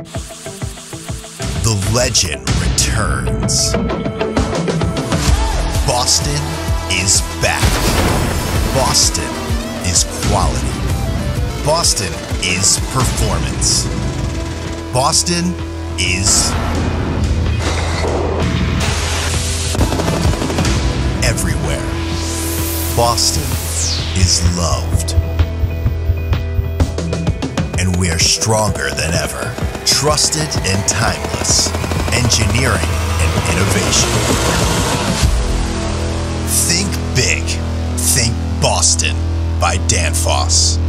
The legend returns. Boston is back. Boston is quality. Boston is performance. Boston is everywhere. Boston is loved. And we're stronger than ever. Trusted and timeless. Engineering and innovation. Think big. Think Boston by Danfoss.